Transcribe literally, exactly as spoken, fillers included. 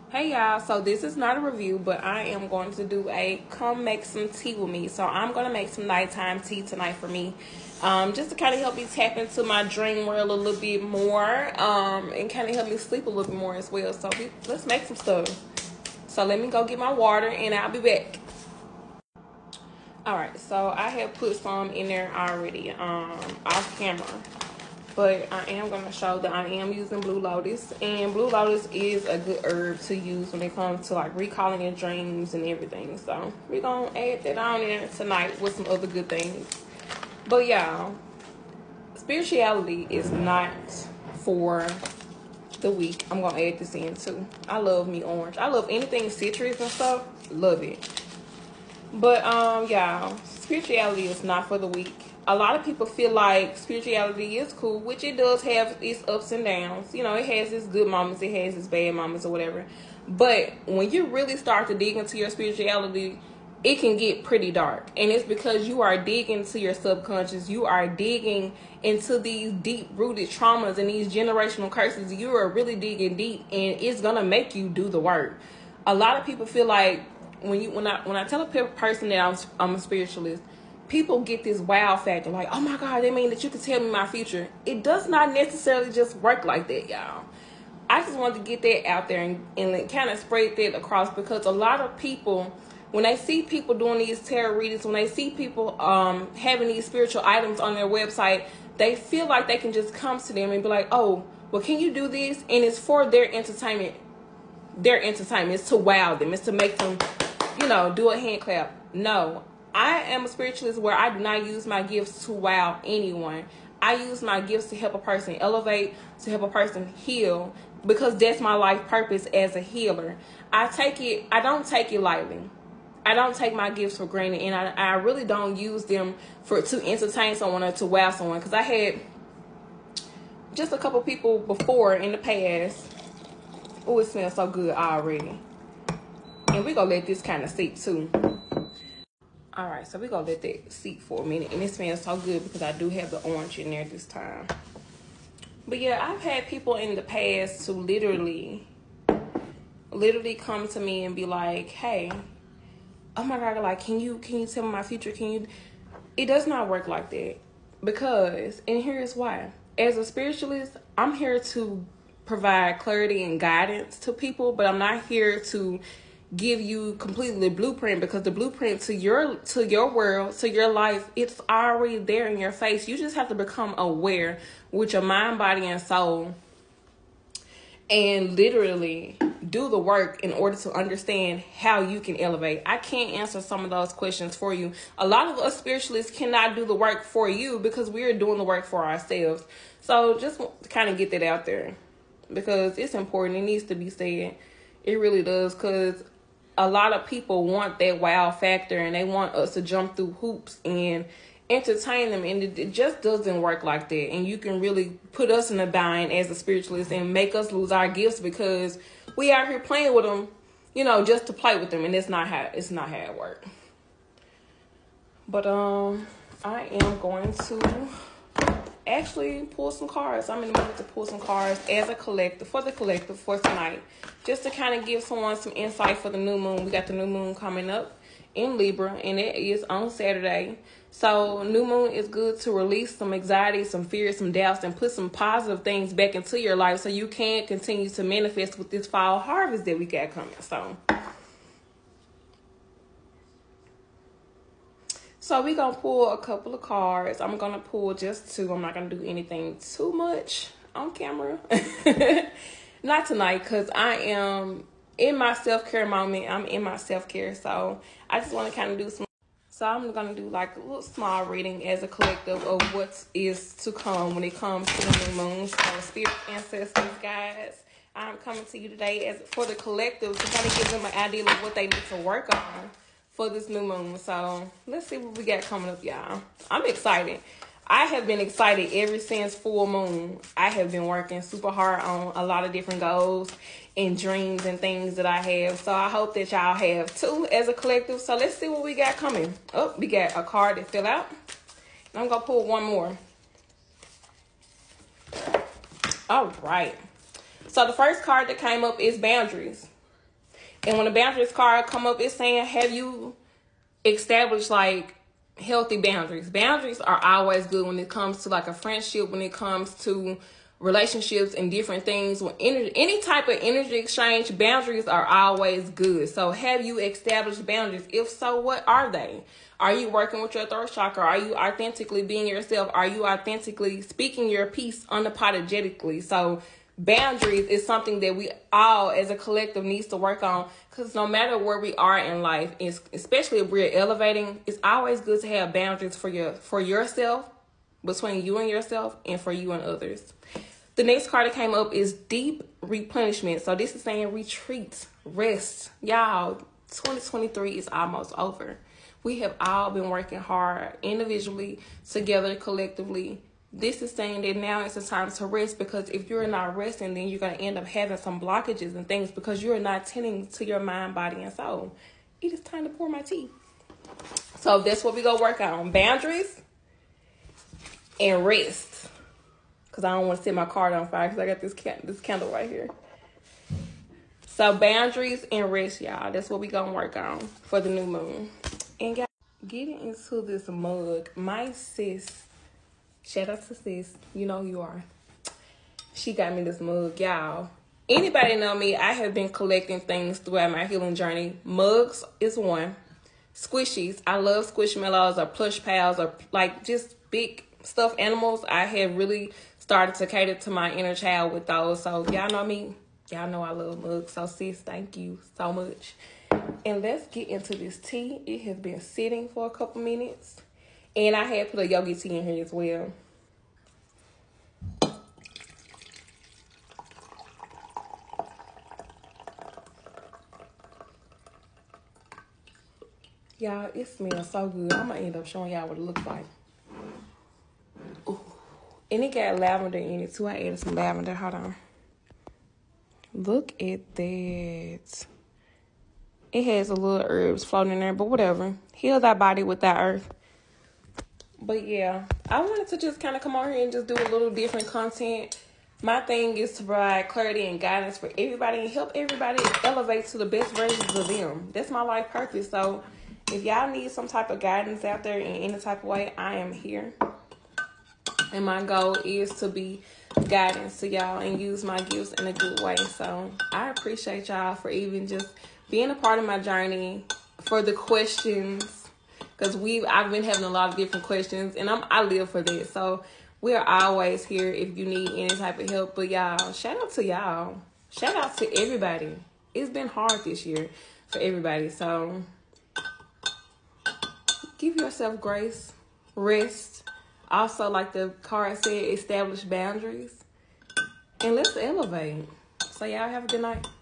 Hey y'all, so this is not a review, but I am going to do a come make some tea with me. So I'm going to make some nighttime tea tonight for me, um, just to kind of help me tap into my dream world a little bit more, um, and kind of help me sleep a little bit more as well. So we, let's make some stuff. So let me go get my water and I'll be back. Alright, so I have put some in there already, um, off camera. But I am going to show that I am using Blue Lotus. And Blue Lotus is a good herb to use when it comes to like recalling your dreams and everything. So we're going to add that on there tonight with some other good things. But y'all, spirituality is not for the weak. I'm going to add this in too. I love me orange. I love anything citrus and stuff. Love it. But um, y'all, spirituality is not for the weak. A lot of people feel like spirituality is cool, which it does have its ups and downs. You know, it has its good moments, it has its bad moments or whatever. But when you really start to dig into your spirituality, it can get pretty dark. And it's because you are digging into your subconscious. You are digging into these deep-rooted traumas and these generational curses. You are really digging deep, and it's going to make you do the work. A lot of people feel like when you when I when I tell a person that I'm, I'm a spiritualist, people get this wow factor, like, oh my God, they mean that you can tell me my future. It does not necessarily just work like that, y'all. I just wanted to get that out there and, and kind of spread that across, because a lot of people, when they see people doing these tarot readings, when they see people um, having these spiritual items on their website, they feel like they can just come to them and be like, oh, well, can you do this? And it's for their entertainment. Their entertainment is to wow them. It's to make them, you know, do a hand clap. No. I am a spiritualist where I do not use my gifts to wow anyone. I use my gifts to help a person elevate, to help a person heal, because that's my life purpose as a healer. I take it, I don't take it lightly. I don't take my gifts for granted, and I, I really don't use them for to entertain someone or to wow someone, because I had just a couple people before in the past. Oh, it smells so good already. And we're going to let this kind of seep too. Alright, so we're going to let that seep for a minute. And it smells so good because I do have the orange in there this time. But yeah, I've had people in the past to literally, literally come to me and be like, hey, oh my God, like, can you, can you tell me my future? Can you? It does not work like that. Because, and here's why. As a spiritualist, I'm here to provide clarity and guidance to people, but I'm not here to give you completely the blueprint, because the blueprint to your to your world, to your life, it's already there in your face. You just have to become aware with your mind, body, and soul, and literally do the work in order to understand how you can elevate. I can't answer some of those questions for you. A lot of us spiritualists cannot do the work for you because we're doing the work for ourselves. So just to kind of get that out there, because it's important. It needs to be said. It really does, because a lot of people want that wow factor, and they want us to jump through hoops and entertain them, and it, it just doesn't work like that. And you can really put us in a bind as a spiritualist and make us lose our gifts because we out here playing with them, you know, just to play with them, and it's not how it's not how it works. But um, I am going to actually pull some cards. I'm in the mood to pull some cards as a collective, for the collective for tonight, just to kind of give someone some insight for the new moon. We got the new moon coming up in Libra, and it is on Saturday. So new moon is good to release some anxiety, some fears, some doubts, and put some positive things back into your life so you can continue to manifest with this fall harvest that we got coming. So So we're going to pull a couple of cards. I'm going to pull just two. I'm not going to do anything too much on camera. Not tonight, because I am in my self-care moment. I'm in my self-care. So I just want to kind of do some. So I'm going to do like a little small reading as a collective of what is to come when it comes to the new moon. So spirit, ancestors, guys, I'm coming to you today as for the collective to kind of give them an idea of what they need to work on for this new moon. So let's see what we got coming up, y'all. I'm excited. I have been excited ever since full moon. I have been working super hard on a lot of different goals and dreams and things that I have. So I hope that y'all have too as a collective. So let's see what we got coming. Oh, we got a card to fill out. I'm going to pull one more. All right. So the first card that came up is boundaries. And when the boundaries card come up, it's saying, have you established like healthy boundaries? Boundaries are always good when it comes to like a friendship, when it comes to relationships and different things. When energy, any type of energy exchange, boundaries are always good. So have you established boundaries? If so, what are they? Are you working with your third chakra? Are you authentically being yourself? Are you authentically speaking your piece unapologetically? So boundaries is something that we all as a collective needs to work on, because no matter where we are in life, especially if we're elevating, it's always good to have boundaries for your for yourself, between you and yourself, and for you and others. The next card that came up is deep replenishment. So this is saying retreat, rest. Y'all, twenty twenty-three is almost over. We have all been working hard individually, together, collectively. This is saying that now is the time to rest, because if you're not resting, then you're going to end up having some blockages and things because you're not tending to your mind, body, and soul. It is time to pour my tea. So that's what we go work on. Boundaries and rest. Because I don't want to set my card on fire because I got this can- this candle right here. So boundaries and rest, y'all. That's what we going to work on for the new moon. And guys, getting into this mug, my sis, shout out to sis, you know who you are. She got me this mug, y'all. Anybody know me, I have been collecting things throughout my healing journey. Mugs is one. Squishies, I love squishmallows or plush pals or like just big stuffed animals. I have really started to cater to my inner child with those. So y'all know me. Y'all know I love mugs. So sis, thank you so much. And let's get into this tea. It has been sitting for a couple minutes. And I had put a yogi tea in here as well. Y'all, it smells so good. I'm going to end up showing y'all what it looks like. Ooh. And it got lavender in it too. I added some lavender. Hold on. Look at that. It has a little herbs floating in there, but whatever. Heal thy body with thy earth. But yeah, I wanted to just kind of come on here and just do a little different content. My thing is to provide clarity and guidance for everybody and help everybody elevate to the best versions of them. That's my life purpose. So if y'all need some type of guidance out there in any type of way, I am here. And my goal is to be guidance to y'all and use my gifts in a good way. So I appreciate y'all for even just being a part of my journey, for the questions, because we I've been having a lot of different questions, and I'm I live for that. So we are always here if you need any type of help. But y'all, shout out to y'all. Shout out to everybody. It's been hard this year for everybody. So give yourself grace, rest. Also, like the card said, establish boundaries. And let's elevate. So y'all have a good night.